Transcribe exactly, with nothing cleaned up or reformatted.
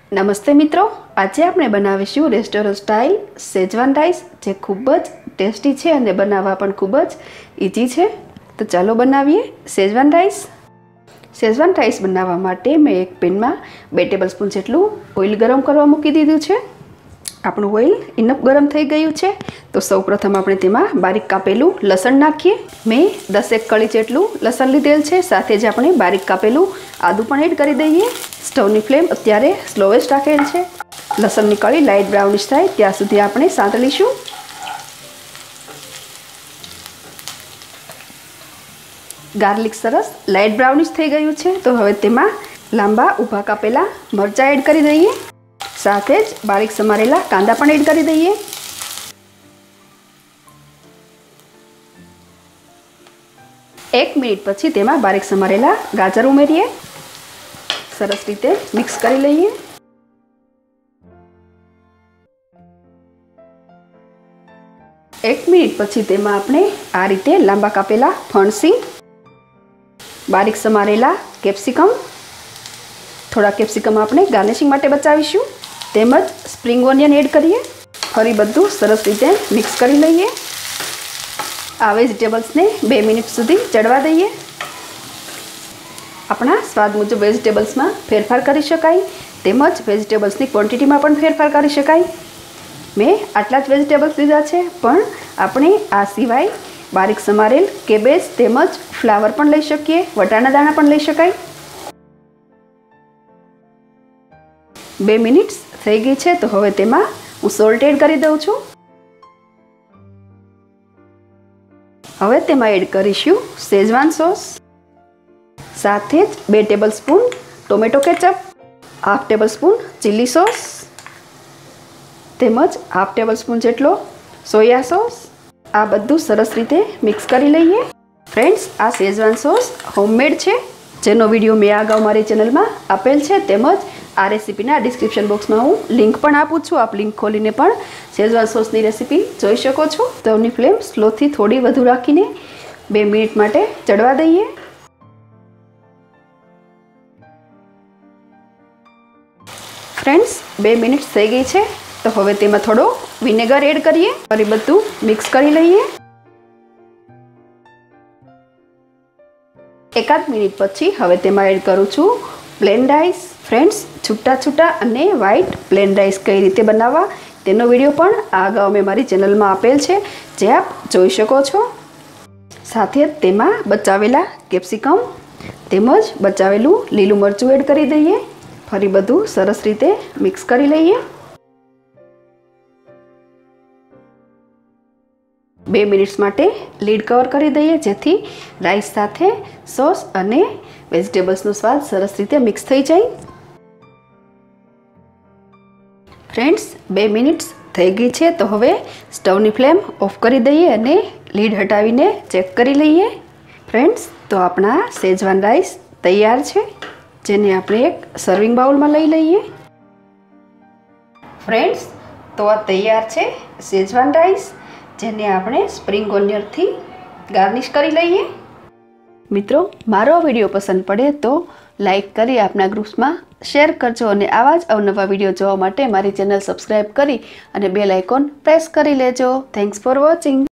नमस्ते मित्रों, आज આપણે બનાવીશું રેસ્ટોરન્ટ સ્ટાઇલ શેઝવાન રાઈસ જે ખૂબ જ ટેસ્ટી છે અને બનાવવા પણ ખૂબ જ ઈઝી છે। તો ચાલો બનાવીએ શેઝવાન રાઈસ। શેઝવાન રાઈસ બનાવવા માટે મેં એક પેનમાં બે ટેબલસ્પૂન જેટલું ઓઇલ ગરમ કરવા મૂકી દીધું છે। આપણું ઓઇલ ઇનફ ગરમ થઈ ગયું છે તો સૌપ્રથમ આપણે તેમાં બારીક કાપેલું લસણ નાખીએ। મેં દસ એક કળી જેટલું લસણ લીધેલ છે, સાથે જ આપણે બારીક કાપેલું આદું પણ એડ કરી દઈએ। સ્ટવની ફ્લેમ અત્યારે સ્લોએસ્ટ રાખેલ છે। લસણની કળી લાઇટ બ્રાઉનિશ થાય ત્યાં સુધી આપણે સાંતળીશું। ગાર્લિક સરસ લાઇટ બ્રાઉનિશ થઈ ગયું છે તો હવે તેમાં લાંબા ઊભા કાપેલા મરચાં એડ કરી દઈએ, સાથે જ બારીક સમારેલા કાંદા પણ એડ કરી દઈએ। એક મિનિટ પછી તેમાં બારીક સમારેલા ગાજર ઉમેરીએ, સરસ રીતે મિક્સ કરી લઈએ। એક મિનિટ પછી તેમાં આપણે આ રીતે લાંબા કાપેલા ફણસી, બારીક સમારેલા કેપ્સિકમ, થોડા કેપ્સિકમ આપણે ગાર્નિશિંગ માટે બચાવીશું, તેમજ સ્પ્રિંગ ઓનિયન એડ કરીએ। ફરી બધું સરસ રીતે મિક્સ કરી લઈએ। આ વેજીટેબલ્સને બે મિનિટ સુધી ચડવા દઈએ। આપણા સ્વાદ મુજબ વેજીટેબલ્સમાં ફેરફાર કરી શકાય, તેમજ વેજીટેબલ્સની ક્વોન્ટિટીમાં પણ ફેરફાર કરી શકાય। મેં આટલા જ વેજીટેબલ્સ લીધા છે, પણ આપણે આ સિવાય બારીક સમારેલ કેબેજ તેમજ ફ્લાવર પણ લઈ શકીએ, વટાણા દાણા પણ લઈ શકાય। બે મિનિટ્સ થઈ ગઈ છે તો હવે તેમાં હું સોલ્ટ એડ કરી દઉં છું। હવે તેમાં એડ કરીશું શેઝવાન સોસ, સાથે જ બે tablespoon tomato ketchup, half tablespoon chilli sauce, તેમજ હાફ ટેબલ સ્પૂન જેટલો સોયા સોસ। આ બધું સરસ રીતે મિક્સ કરી લઈએ। ફ્રેન્ડ્સ, આ શેઝવાન સોસ હોમમેડ છે, જેનો વિડીયો મેં અગાઉ મારી ચેનલમાં આપેલ છે, તેમજ આ રેસીપીના ડિસ્ક્રિપ્શન બોક્સમાં હું લિંક પણ આપું છું। આપ લિંક ખોલીને પણ શેઝવાન સોસની રેસીપી જોઈ શકો છો। સ્ટવની ફ્લેમ સ્લોથી થોડી વધુ રાખીને બે મિનિટ માટે ચડવા દઈએ। ફ્રેન્ડ્સ, બે મિનિટ થઈ ગઈ છે તો હવે તેમાં થોડો વિનેગર એડ કરીએ, ફરી બધું મિક્સ કરી લઈએ। એકાદ મિનિટ પછી હવે તેમાં એડ કરું છું પ્લેન રાઈસ। ફ્રેન્ડ્સ, છૂટા છૂટા અને વ્હાઈટ પ્લેન રાઈસ કઈ રીતે બનાવવા તેનો વિડીયો પણ આ અગાઉ મેં મારી ચેનલમાં આપેલ છે, જે આપ જોઈ શકો છો। સાથે તેમાં બચાવેલા કેપ્સિકમ તેમજ બચાવેલું લીલું મરચું એડ કરી દઈએ, ફરી બધું સરસ રીતે મિક્સ કરી લઈએ। બે મિનિટ્સ માટે લીડ કવર કરી દઈએ, જેથી રાઈસ સાથે સોસ અને વેજીટેબલ્સનો સ્વાદ સરસ રીતે મિક્સ થઈ જાય। ફ્રેન્ડ્સ, બે મિનિટ્સ થઈ ગઈ છે તો હવે સ્ટવની ફ્લેમ ઓફ કરી દઈએ અને લીડ હટાવીને ચેક કરી લઈએ। ફ્રેન્ડ્સ, તો આપણા શેઝવાન રાઈસ તૈયાર છે, જેને આપણે એક સર્વિંગ બાઉલમાં લઈ લઈએ। ફ્રેન્ડ્સ, તો આ તૈયાર છે શેઝવાન રાઈસ, જેને આપણે સ્પ્રિંગ ઓનિયનથી ગાર્નિશ કરી લઈએ। મિત્રો, મારો વિડીયો પસંદ પડે તો લાઈક કરી આપના ગ્રુપ્સમાં શેર કરજો, અને આવા જ અવનવા વિડીયો જોવા માટે મારી ચેનલ સબસ્ક્રાઈબ કરી અને બેલ આઇકોન પ્રેસ કરી લેજો। Thanks for watching.